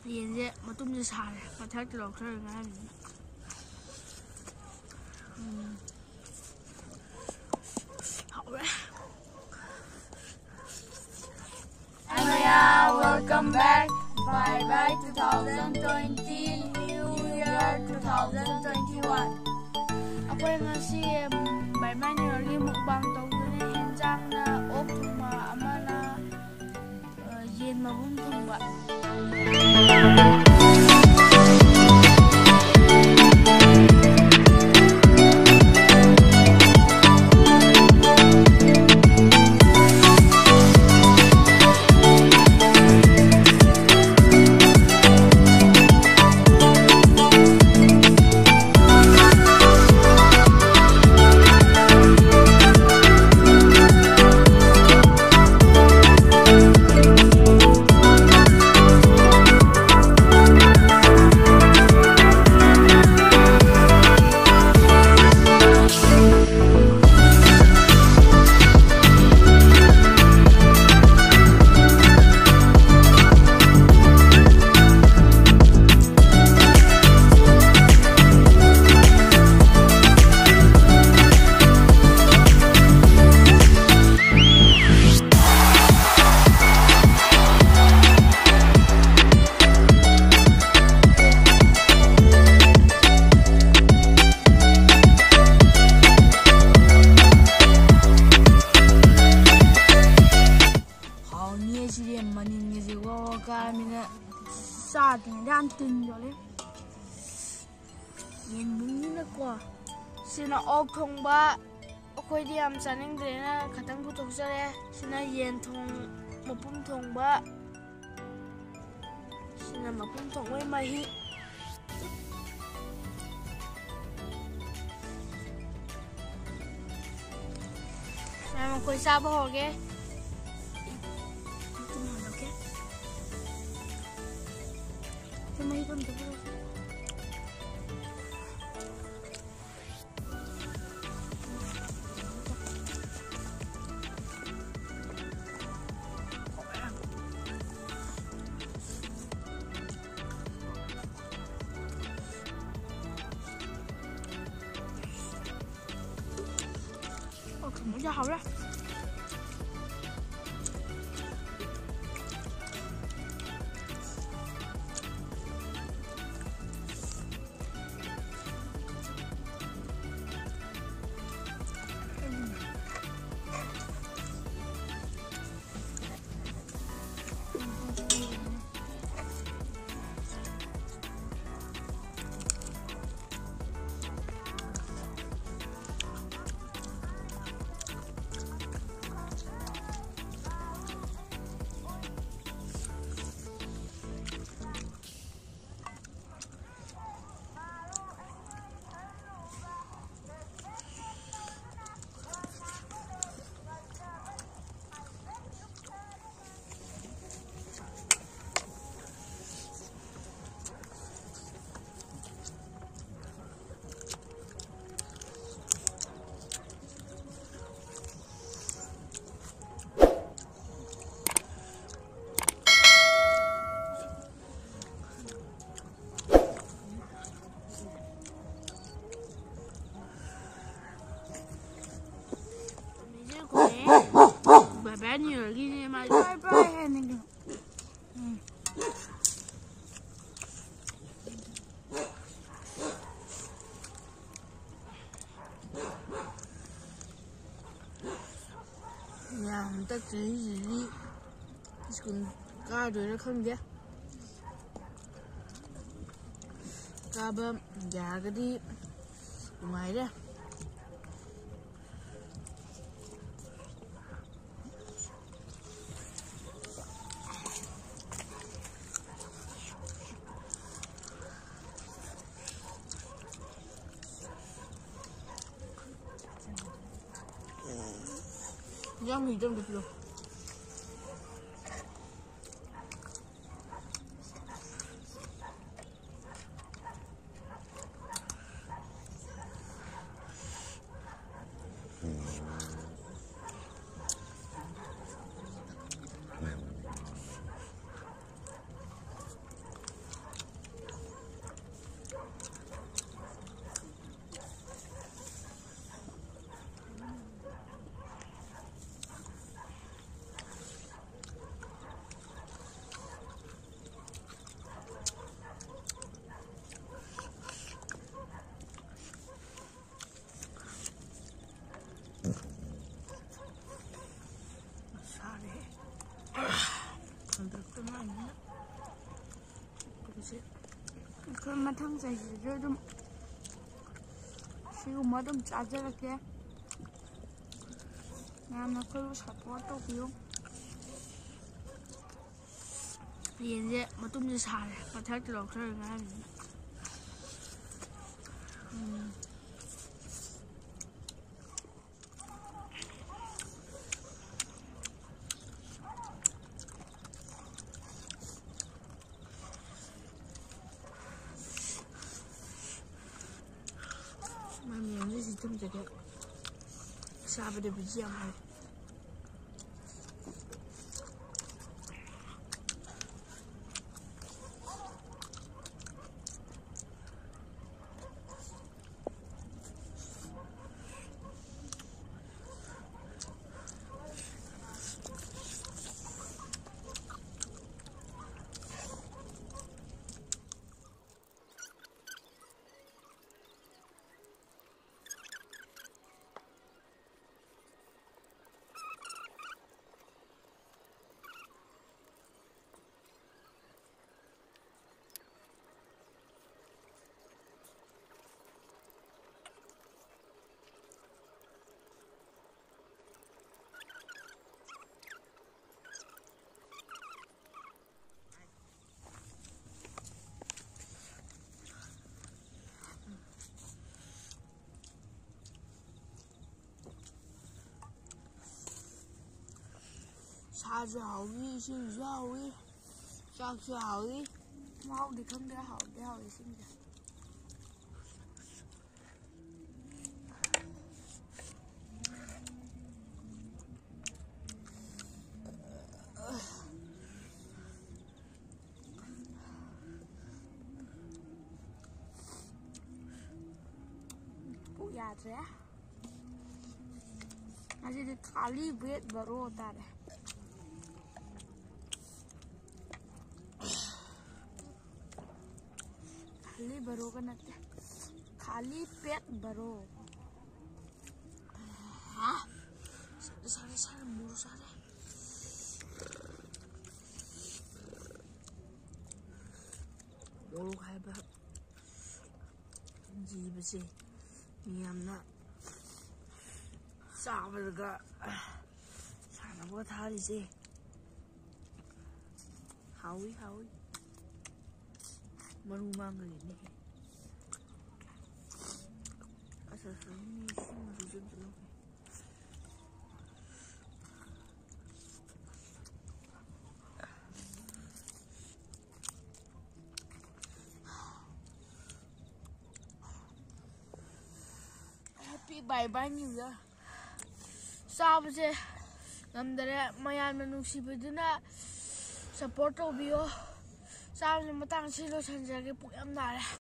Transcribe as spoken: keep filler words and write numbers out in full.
ꯌꯦꯟꯁꯦ ꯃꯇꯨꯝꯁꯦ ꯁꯥꯔꯦ ꯃꯊꯛꯇ ꯂꯧꯊꯔꯒ ꯉꯥꯏꯔꯤꯅꯤ. ꯍꯥꯎꯔꯦ. Welcome back. Bye bye twenty twenty. New Year twenty twenty-one. ꯑꯩꯈꯣꯏ ꯉꯁꯤ ꯕꯥꯏ ꯕꯥꯏ ꯅ꯭ꯌꯨ ꯌꯔꯒꯤ ꯃꯨꯛꯕꯥꯡ ꯇꯧꯗꯣꯏꯅꯦ. ꯌꯦꯟꯖꯥꯡꯅ ꯑꯣꯛ ꯊꯣꯡꯕ, ꯑꯃꯅ ꯌꯦꯟ ꯃꯕꯨꯝ ꯊꯣꯡꯕ. ꯆꯥꯗ꯭ꯔꯤꯉꯩꯗ ꯌꯥꯝ ꯇꯤꯟꯗꯣꯂꯦ. ꯌꯦꯟꯕꯨꯝꯅꯤꯅꯀꯣ. ꯁꯤꯅ ꯑꯣꯛ ꯊꯣꯡꯕ. ꯑꯩꯈꯣꯏꯗꯤ ꯌꯥꯝ ꯆꯥꯅꯤꯡꯗ꯭ꯔꯦꯅ ꯈꯇꯪ ꯄꯨꯊꯣꯛꯆꯔꯦ. ꯁꯤꯅ ꯌꯦꯟ ꯊꯣꯡ ꯃꯄꯨꯝ ꯊꯣꯡꯕ. ꯁꯤꯅ ꯃꯄꯨꯝ ꯊꯣꯡꯕꯩ ꯃꯍꯤ. ꯑꯩꯈꯣꯏ ꯆꯥꯕ ꯍꯧꯔꯒꯦ. May con cái Ồ, không có hào đó. Bé nhiều là ghi mà bye bye hay này kìa. Nhà mình ta chỉ gì đi. Còn ca rồi nó không chứ. Ca bơm giá cái đi. Ngoài đó. Yang hijau gitu. ꯑꯩꯈꯣꯏ ꯃꯊꯪ ꯆꯍꯤꯗꯁꯨ ꯑꯗꯨꯝ ꯁꯤꯒꯨꯝꯕ ꯑꯗꯨꯝ ꯆꯥꯖꯔꯛꯀꯦ ꯃꯌꯥꯝꯅ ꯑꯩꯈꯣꯏꯕꯨ support ꯇꯧꯕꯤꯌꯨ ꯌꯦꯟꯁꯦ ꯃꯇꯨꯝꯁꯦ ꯁꯥꯔꯦ ꯃꯊꯛꯇ ꯂꯧꯊꯔꯒ ꯍꯥꯏꯕꯅꯤ ꯎꯝ ꯃꯌꯥꯝꯁꯦ ꯁꯤꯊꯨꯝꯖꯒꯦ ꯆꯥꯕꯗ ꯕꯤꯖꯤ ꯌꯥꯝ ꯍꯥꯎꯋꯤ ꯁꯥꯁꯨ ꯍꯥꯎꯏ ꯏꯁꯤꯡꯁꯨ ꯍꯥꯎꯏ ꯆꯥꯛꯁꯨ ꯍꯥꯎꯏ ꯃꯍꯥꯎꯗꯤ ꯈꯪꯗꯦ ꯍꯥꯎꯗꯤ ꯍꯥꯎꯏ ꯏꯁꯤꯡꯁꯦ ꯄꯨꯛ ꯌꯥꯗ꯭ꯔꯦ ꯉꯁꯤꯗꯤ ꯈꯥꯂꯤ ꯕ꯭ꯔꯦꯠ ꯕꯔꯣ ꯇꯥꯔꯦ खाली बरो का नते खाली पेट बरो हाँ सारे सारे सारे मुर सारे मोरू खाए बा जीव से मियामना चावलगा सानबो थारी से हावी हावी मरू मांग लेने अच्छा सही मुझे चलो happy bye bye new year साबसे नमदरे मयान नुसीबदुना सपोर्ट तौबियो चाबसे मतंग सिलो संजगे पुक याम नारे।